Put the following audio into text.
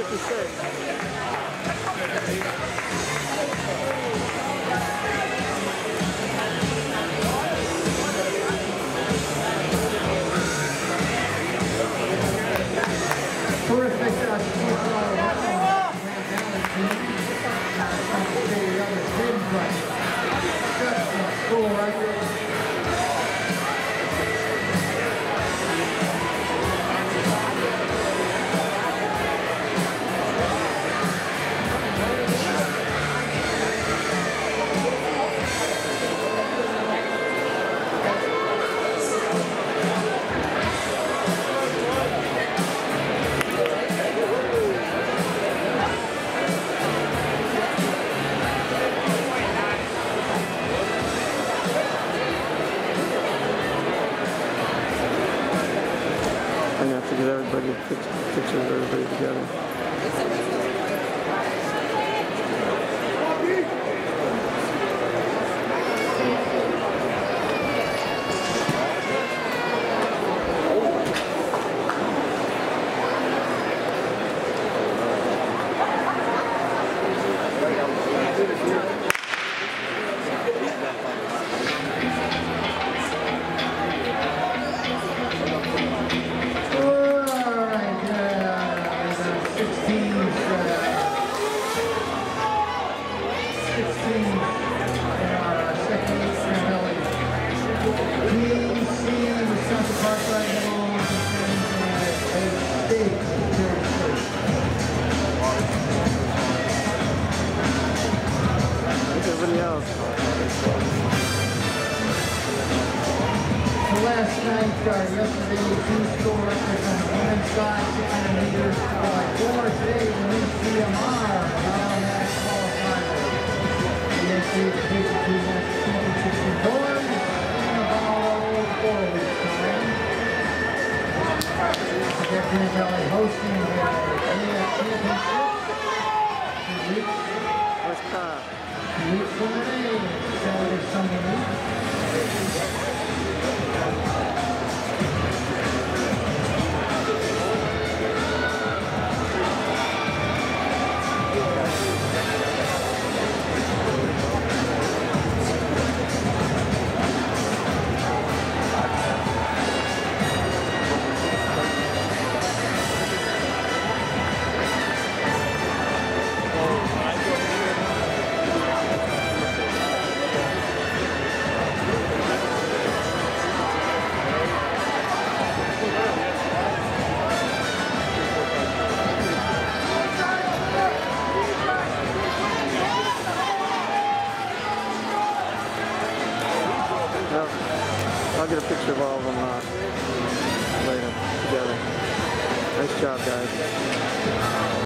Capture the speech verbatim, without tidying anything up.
fifty-six. Terrific uh, score right there. I'm gonna have to get everybody pictures of everybody together. Everybody else. Last night, uh, yesterday, two score records on the women's side, six hundred meters, four by four. Today, the men's C M R, non-max qualifier. The N C A A fifty-two national championships in Dorn in about four weeks' time. Definitely Medley hosting the A F championships. Two weeks. What's that? Two weeks from today, Saturday, Sunday week. I'll get a picture of all of them uh, later together. Nice job, guys.